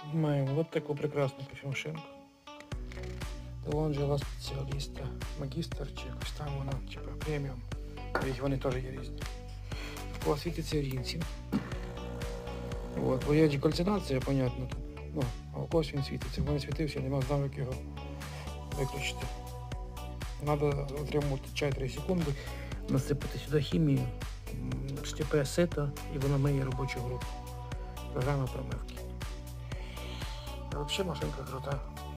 Маємо от таку прекрасну кофемашинку. Талон жила спеціаліста, магістр чи якось там вона, типу преміум. Вони теж є різні. В кого світиться рінці. От, бо є декальцинація, понятно. Ну, а у когось він світиться. В мене світився, я не мав знав, як його виключити. Треба отримувати чай 3 секунди, насипати сюди хімію, штіпе сито і воно миє робочу групу. Програма промивки. А взагалі машинка крута.